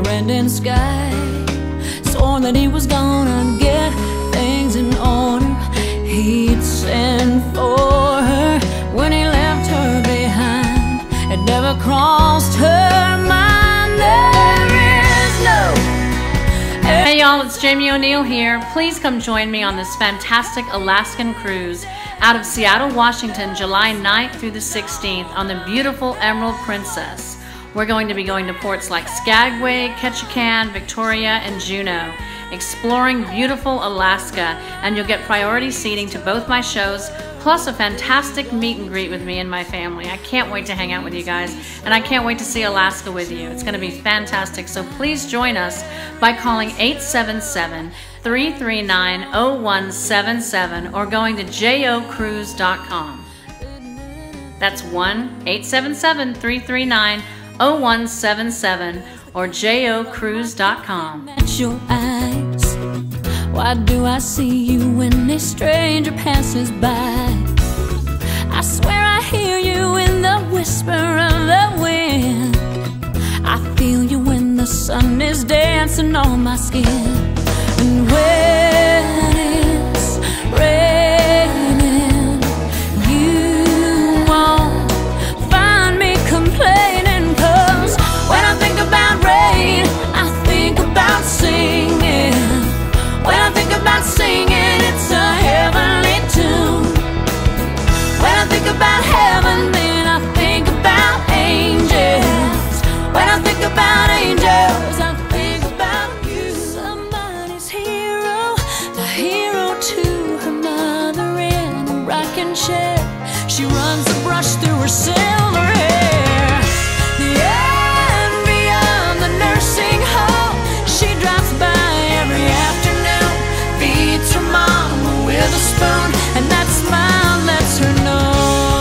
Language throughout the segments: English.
never-ending sky. Swore that he was gonna get things in order. He'd send for her when he left her behind. It never crossed her mind. There is no... Hey y'all, it's Jamie O'Neill here. Please come join me on this fantastic Alaskan cruise out of Seattle, Washington, July 9th through the 16th on the beautiful Emerald Princess. We're going to be going to ports like Skagway, Ketchikan, Victoria, and Juneau, exploring beautiful Alaska, and you'll get priority seating to both my shows, plus a fantastic meet and greet with me and my family. I can't wait to hang out with you guys, and I can't wait to see Alaska with you. It's going to be fantastic, so please join us by calling 877-339-0177 or going to jocruise.com. That's 1-877-339-0177 or jocruise.com. At your eyes, why do I see you when a stranger passes by? I swear I hear you in the whisper of the wind. I feel you when the sun is dancing on my skin. And when it's raining, you won't find me complaining, 'cause when I think about rain, I think about singing. When I think about singing, it's a heavenly tune. When I think about heaven, then I think about angels. When I think about angels, I think about you. Somebody's hero, the hero to her mother in a rocking chair. She runs a brush through her silver hair. The envy of the nursing home. She drops by every afternoon, feeds her mama with a spoon, and that smile lets her know.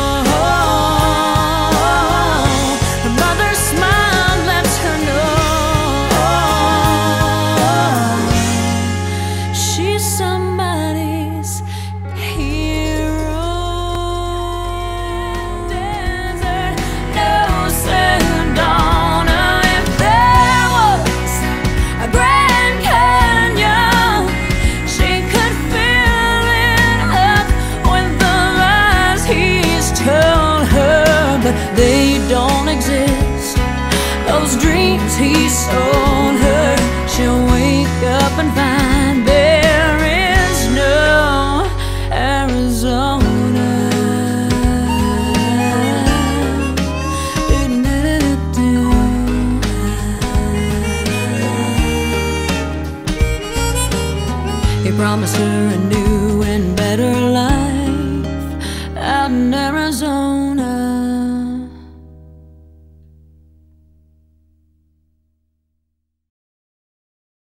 Her mother's smile lets her know. She's somebody's hero. Desert knows Sedona. If there was a Grand Canyon, she could fill it up with the lies he's told her, but they don't exist. Those dreams he sold her, she'll wake up and find there is no Arizona. He promised her a new and better life out in Arizona.